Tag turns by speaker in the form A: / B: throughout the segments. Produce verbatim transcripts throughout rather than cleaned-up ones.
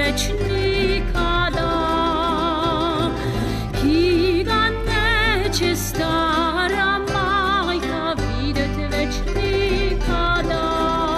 A: večnika da. Kiga neće stara majka videt već nikada.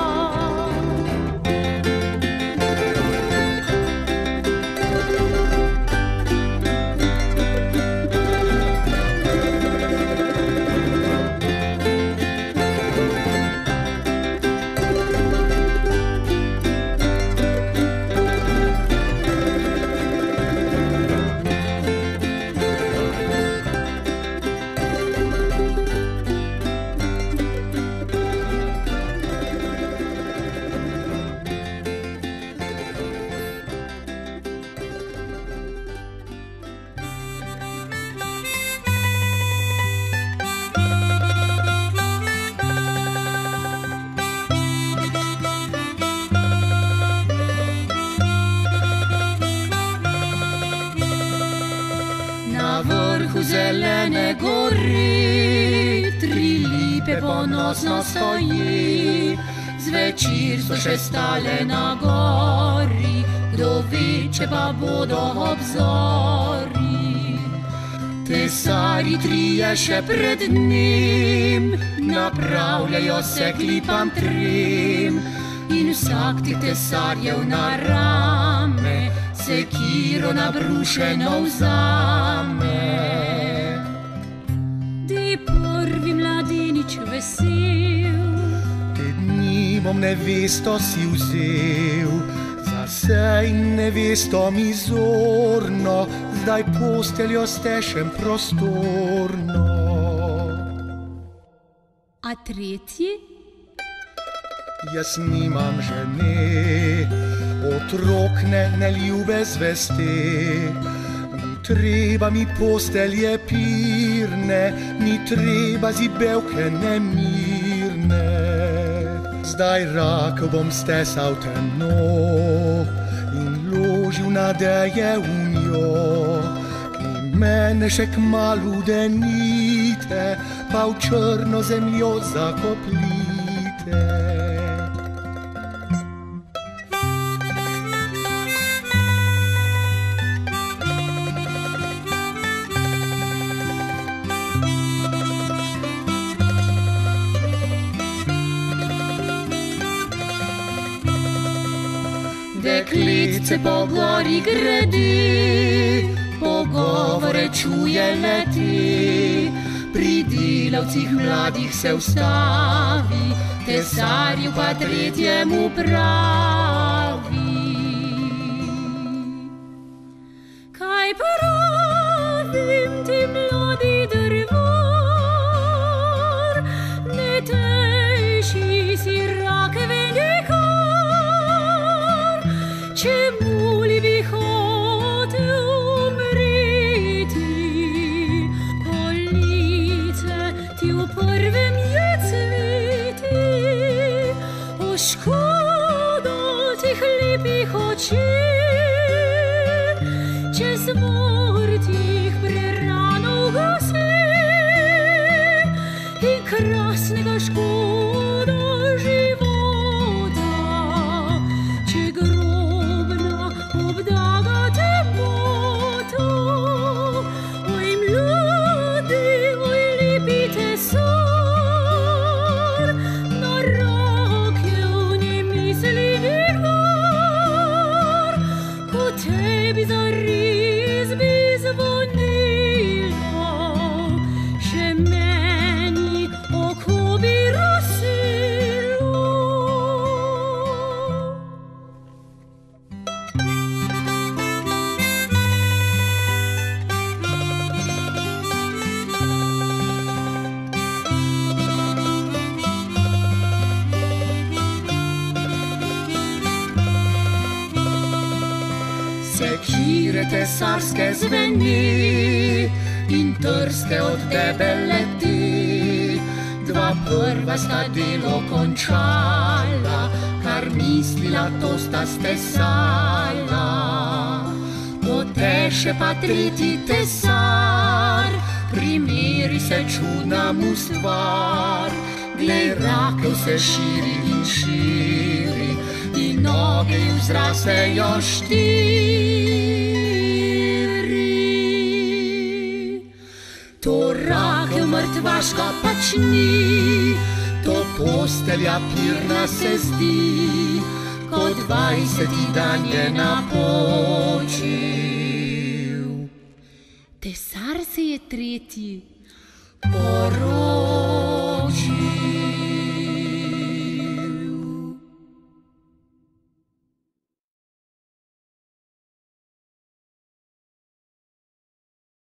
A: Na vrhu zelene gori tri lipe ponosno stoji. Zvečer so še stale na gori, kdo ve, če pa bodo obzori. Tesari trije še pred njim napravljajo se k lipam trim. In vsak ti tesarjev na rame sekiro nabrušeno vzame. Di prvi mladenič vesel,
B: te dni bom nevesto si vzel, za sej nevesto mi zorno, zdaj posteljo stešem prostorno.
A: a tretji?
B: Jaz nimam žene, otrok ne, ne ljube zveste. Ni treba mi postelje pirne, ni treba zibelke nemirne. Zdaj rakel bom stesal temno in ložil nadeje v njo, ki mene še kmalu denite, pa v črno zemljo zakoplite. Deklice po gori gredi, pogovore čuje leti. Pri delavcih mladih se ustavi, tesarju pa tretjemu pravi. Kaj pravim ti, mladi drvar, ne teži si rake velikar, čemu li bi hotel umreti? Police ti v prvem je cveti, o škodo tih lepih oči, če smrt jih prerano ugasi in krasnega škoda života, če grobna obdaga temnota. Oj mladi, oj lepi tesar, na rakev ne misli nikdar, ko tebi zares bi zvonila, še meni oko bi razsvilo. Sekire tesarske zveni in trste od debel leti. Dva prva sta delo končala, kar mislila, to sta stesala. Poteše pa tretji tesar, primeri se čudna mu stvar. Glej, rakev se širi in širi in mogę już zraz ją sztyri. To Rachel mrtvaška pačni, to postelja pirna se zdi, ko dvajseti dan je napočil.
A: Tesar se je tretji
B: porodil.